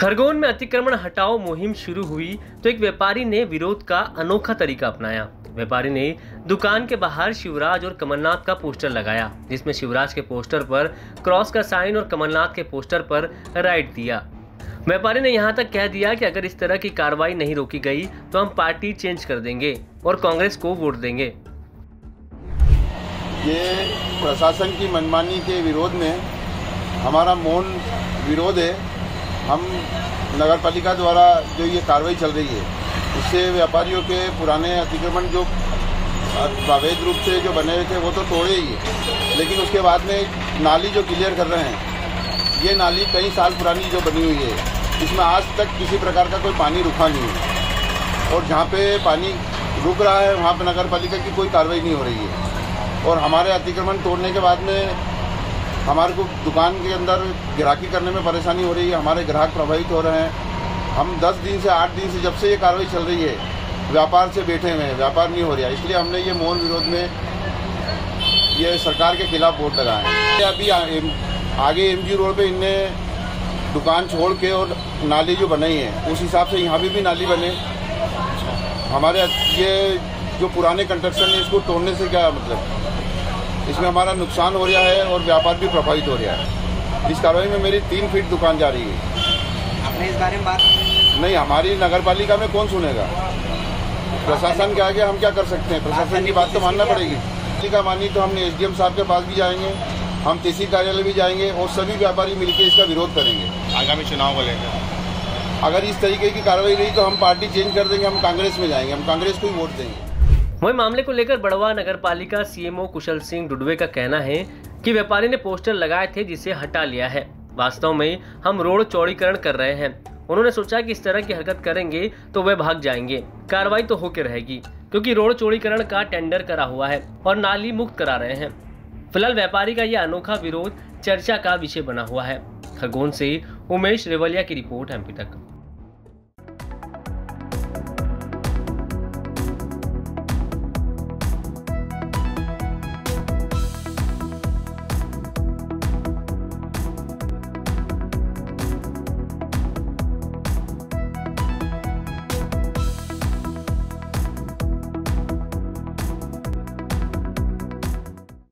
खरगोन में अतिक्रमण हटाओ मुहिम शुरू हुई तो एक व्यापारी ने विरोध का अनोखा तरीका अपनाया। व्यापारी ने दुकान के बाहर शिवराज और कमलनाथ का पोस्टर लगाया, जिसमें शिवराज के पोस्टर पर क्रॉस का साइन और कमलनाथ के पोस्टर पर राइट दिया। व्यापारी ने यहां तक कह दिया कि अगर इस तरह की कार्रवाई नहीं रोकी गई तो हम पार्टी चेंज कर देंगे और कांग्रेस को वोट देंगे। ये प्रशासन की मनमानी के विरोध में हमारा मौन विरोध है। हम नगरपालिका द्वारा जो ये कार्रवाई चल रही है उससे व्यापारियों के पुराने अतिक्रमण जो अवैध रूप से जो बने हुए थे वो तो तोड़े ही है, लेकिन उसके बाद में नाली जो क्लियर कर रहे हैं, ये नाली कई साल पुरानी जो बनी हुई है, इसमें आज तक किसी प्रकार का कोई पानी रुका नहीं है और जहाँ पे पानी रुक रहा है वहाँ पे नगरपालिका की कोई कार्रवाई नहीं हो रही है। और हमारे अतिक्रमण तोड़ने के बाद में हमारे को दुकान के अंदर ग्राहकी करने में परेशानी हो रही है, हमारे ग्राहक प्रभावित हो रहे हैं। हम 10 दिन से 8 दिन से जब से ये कार्रवाई चल रही है व्यापार से बैठे हुए हैं, व्यापार नहीं हो रहा, इसलिए हमने ये मौन विरोध में ये सरकार के खिलाफ वोट लगाए हैं। अभी आगे MG रोड पे इनने दुकान छोड़ के और नाली जो बनाई है उस हिसाब से यहाँ भी नाली बने। हमारे ये जो पुराने कंस्ट्रक्शन है इसको तोड़ने से क्या मतलब, इसमें हमारा नुकसान हो रहा है और व्यापार भी प्रभावित हो रहा है। इस कार्रवाई में मेरी 3 फीट दुकान जा रही है। आपने इस बारे में बात नहीं, हमारी नगरपालिका में कौन सुनेगा? प्रशासन के आगे हम क्या कर सकते हैं? प्रशासन की बात तो मानना पड़ेगी। पालिका मानी तो हम SDM साहब के पास भी जाएंगे, हम तहसील कार्यालय भी जाएंगे और सभी व्यापारी मिलकर इसका विरोध करेंगे आगामी चुनाव को लेकर। अगर इस तरीके की कार्रवाई रही तो हम पार्टी चेंज कर देंगे, हम कांग्रेस में जाएंगे, हम कांग्रेस को ही वोट देंगे। वहीं मामले को लेकर बड़वा नगरपालिका CMO कुशल सिंह डुडवे का कहना है कि व्यापारी ने पोस्टर लगाए थे जिसे हटा लिया है। वास्तव में हम रोड चौड़ीकरण कर रहे हैं। उन्होंने सोचा कि इस तरह की हरकत करेंगे तो वे भाग जाएंगे। कार्रवाई तो होकर रहेगी क्योंकि रोड चौड़ीकरण का टेंडर करा हुआ है और नाली मुक्त करा रहे हैं। फिलहाल व्यापारी का यह अनोखा विरोध चर्चा का विषय बना हुआ है। खरगोन से उमेश रेवलिया की रिपोर्ट MP तक।